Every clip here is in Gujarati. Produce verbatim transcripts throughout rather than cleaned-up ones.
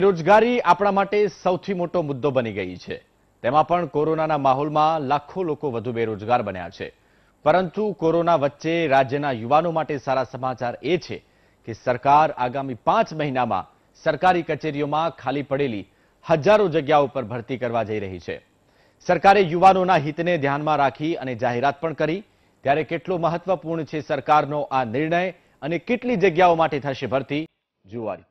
બેરોજગારી આપણા માટે સૌથી મોટો મુદ્દો બની ગઈ છે। તેમાં પણ કોરોનાના માહોલમાં લાખો લોકો વધુ બેરોજગાર બન્યા છે। પરંતુ કોરોના વચ્ચે રાજ્યના યુવાનો માટે સારા સમાચાર એ છે કે સરકાર આગામી પાંચ મહિનામાં સરકારી કચેરીઓમાં ખાલી પડેલી હજારો જગ્યાઓ પર ભરતી કરવા જઈ રહી છે। સરકારે યુવાનોના હિતને ધ્યાનમાં રાખી અને જાહેરાત પણ કરી। ત્યારે કેટલો મહત્વપૂર્ણ છે સરકારનો આ નિર્ણય અને કેટલી જગ્યાઓ માટે થશે ભરતી, જુઓ આ રિપોર્ટ।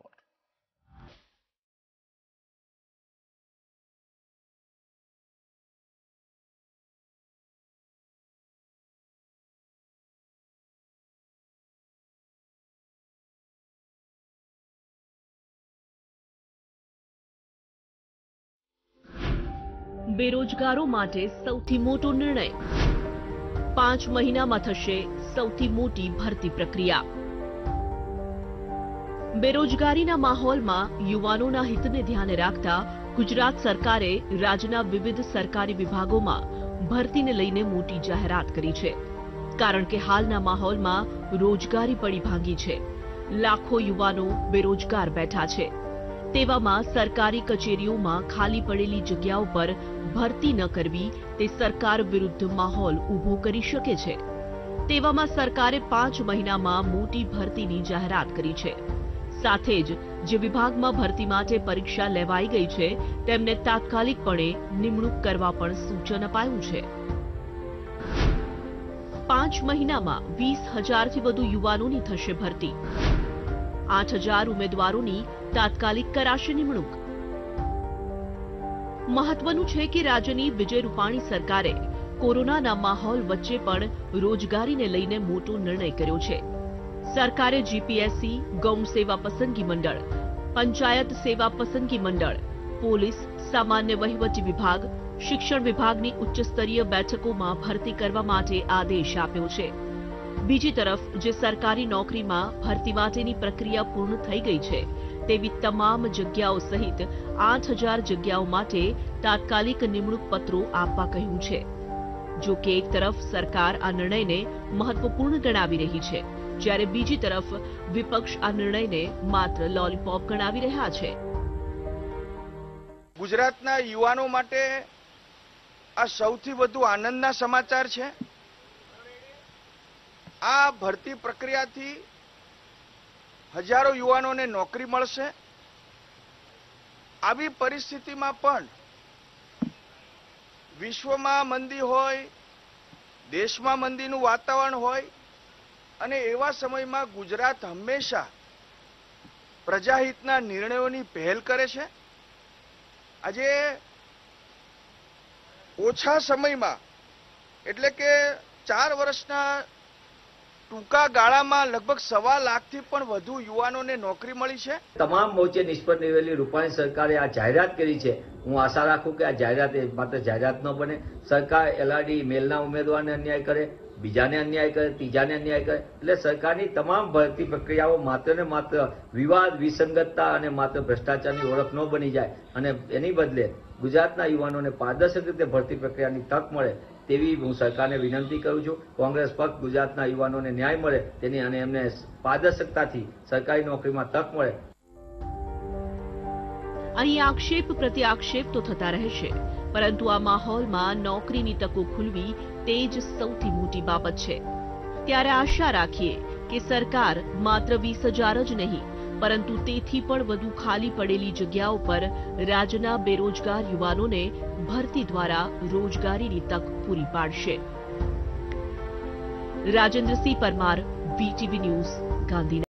બેરોજગારો માટે સૌથી મોટો નિર્ણય, પાંચ મહિનામાં થશે સૌથી મોટી ભરતી પ્રક્રિયા। બેરોજગારીના માહોલમાં યુવાનોના હિતને ધ્યાને રાખતા ગુજરાત સરકારે રાજ્યના વિવિધ સરકારી વિભાગોમાં ભરતીને લઈને મોટી જાહેરાત કરી છે। કારણ કે હાલના માહોલમાં રોજગારી પડી ભાંગી છે, લાખો યુવાનો બેરોજગાર બેઠા છે। તેવામાં સરકારી કચેરીઓમાં ખાલી પડેલી જગ્યાઓ પર ભરતી ન કરવી તે સરકાર વિરુદ્ધ માહોલ ઊભો કરી શકે છે। તેવામાં સરકારે પાંચ મહિનામાં મોટી ભરતીની જાહેરાત કરી છે। સાથે જ જે વિભાગમાં ભરતી માટે પરીક્ષા લેવાઈ ગઈ છે તેમને તાત્કાલિકપણે નિમણૂક કરવા પણ સૂચન અપાયું છે। પાંચ મહિનામાં વીસ હજારથી વધુ યુવાનોની થશે ભરતી। આઠ હજાર ઉમેદવારોની તાત્કાલિક કરાશે નિમણૂક। મહત્વનું છે કે રાજ્યની વિજય રૂપાણી સરકારે કોરોનાના માહોલ વચ્ચે પણ રોજગારીને લઈને મોટો નિર્ણય કર્યો છે। સરકારે જીપીએસસી, ગૌણ સેવા પસંદગી મંડળ, પંચાયત સેવા પસંદગી મંડળ, પોલીસ, સામાન્ય વહીવટી વિભાગ, શિક્ષણ વિભાગની ઉચ્ચ સ્તરીય બેઠકોમાં ભરતી કરવા માટે આદેશ આપ્યો છે। બીજી તરફ જે સરકારી નોકરીમાં ભરતી માટેની પ્રક્રિયા પૂર્ણ થઈ ગઈ છે તેવી તમામ જગ્યાઓ સહિત આઠ હજાર જગ્યાઓ માટે તાત્કાલિક નિમણૂક પત્રો આપવા કહ્યું છે। જો કે એક તરફ સરકાર આ નિર્ણયને મહત્વપૂર્ણ ગણાવી રહી છે, જ્યારે બીજી તરફ વિપક્ષ આ નિર્ણયને માત્ર લોલીપોપ ગણાવી રહ્યા છે। ગુજરાતના યુવાનો માટે આ સૌથી વધુ આનંદના સમાચાર છે। આ ભરતી પ્રક્રિયાથી હજારો યુવાનોને નોકરી મળશે। આવી પરિસ્થિતિમાં પણ વિશ્વમાં મંદી હોય, દેશમાં મંદીનું વાતાવરણ હોય અને એવા સમયમાં ગુજરાત હંમેશા પ્રજાહિતના નિર્ણયોની પહેલ કરે છે। આજે ઓછા સમયમાં એટલે કે ચાર વર્ષના ટૂંકા ગાળામાં લગભગ સવા લાખથી પણ વધુ યુવાનોને નોકરી મળી છે। તમામ મોરચે નિષ્ફળ નીવડેલી રૂપાણી સરકારે આ જાહેરાત કરી છે। હું આશા રાખું કે આ જાહેરાત માત્ર જાહેરાત ન બને, સરકાર એલઆરડી મેલના ઉમેદવારને અન્યાય કરે, બીજાને અન્યાય કરે, ત્રીજાને અન્યાય કરે, એટલે સરકારની તમામ ભરતી પ્રક્રિયાઓ માત્ર ને માત્ર વિવાદ, વિસંગતતા અને માત્ર ભ્રષ્ટાચારની ઓળખ ન બની જાય અને એની બદલે ગુજરાતના યુવાનોને પારદર્શક રીતે ભરતી પ્રક્રિયાની તક મળે તેવી હું સરકારને વિનંતી કરું છું। કોંગ્રેસ ફક્ત ગુજરાતના યુવાનોને ન્યાય મળે તેની અને એમને પારદર્શકતાથી સરકારી નોકરીમાં તક મળે। અહીં આક્ષેપ પ્રત્યાક્ષેપ તો થતા રહેશે, પરંતુ આ માહોલમાં નોકરીની તકો ખુલવી તે જ સૌથી મોટી બાબત છે। ત્યારે આશા રાખીએ કે સરકાર માત્ર વીસ હજાર જ નહીં પરંતુ તેથી પણ વધુ ખાલી પડેલી જગ્યાઓ પર રાજ્યના બેરોજગાર યુવાનોને ભરતી દ્વારા રોજગારીની તક પૂરી પાડશે। Rajendrasinh Parmar, VTV news, Gandhinagar.